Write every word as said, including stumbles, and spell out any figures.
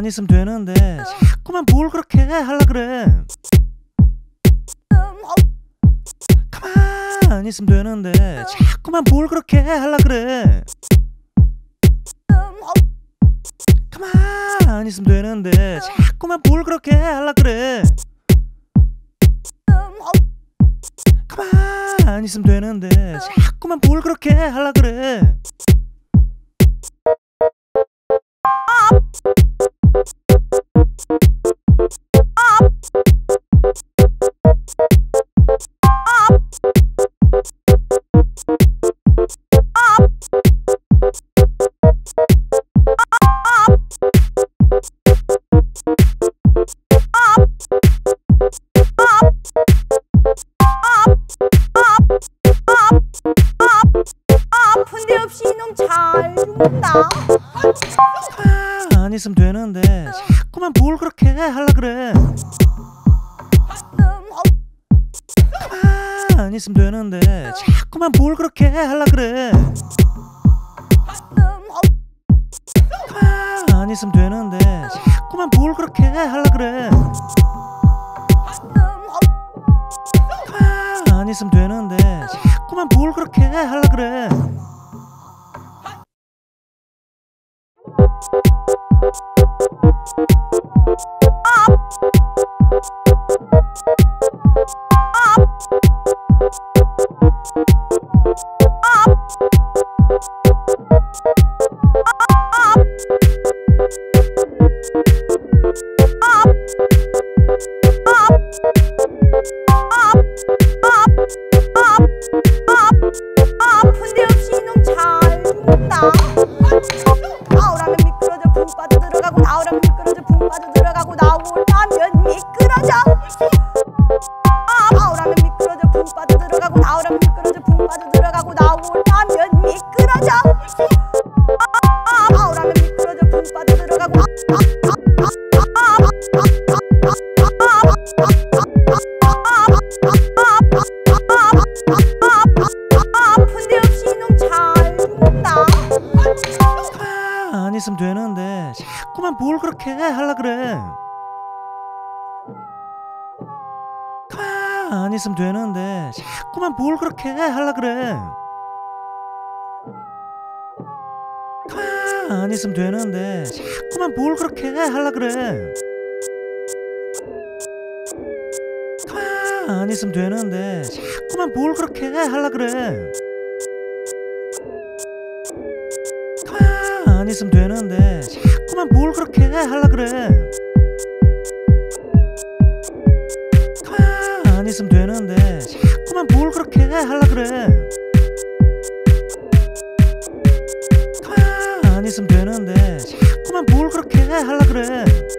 가만히 있으면 되는데 자꾸만 뭘 그렇게 하려 그래. 가만히 있으면 되는데 자꾸만 뭘 그렇게 하려 그래. 가만히 있으면 되는데 자꾸만 뭘 그렇게 하려 그래. 가만히 있으면 되는데 자꾸만 뭘 그렇게 하려 그래. 아픈데 없이 놈 잘 죽는다. 가만히 있으면 되는데 자꾸만 뭘 그렇게 하려 그래. 가만히 있으면 되는데 자꾸만 뭘 그렇게 하려 그래. 가만히 있으면 되는데 자꾸만 뭘 그렇게 하려 그래. 가만히 있으면 되는데 자꾸만 뭘 그렇게 하려 그래. 아픈데 없이 놈 잘 죽는다. 나오라면 미끄러져 붕 빠져 들어가고, 나오라면 미끄러져 붕 빠져 들어가고, 나오라면 미끄러져. 나오라면 미끄러져 붕 빠져 들어가고, 나오라면 미끄러져 붕 빠져 들어가고, 나오라면 미끄러져. 나오라면 미끄러져 붕 빠져 들어가고. 아픈데 없이 놈 잘 죽는다. 가만히 있으면 되는데 자꾸만 뭘 그렇게 하려 그래. 가만히 있으면 되는데 자꾸만 뭘 그렇게 하려 그래. 가만히 있으면 되는데 자꾸만 뭘 그렇게 하려 그래. 가만히 있으면 되는데 자꾸만 뭘 그렇게 하려 그래. 가만히 있으면 되는데 자꾸만 뭘 그렇게 하려 그래. 가만히 있으면 되는데 자꾸만 뭘 그렇게 하려 그래. 가만히 있으면 되는데 자꾸만 뭘 그렇게 하려 그래.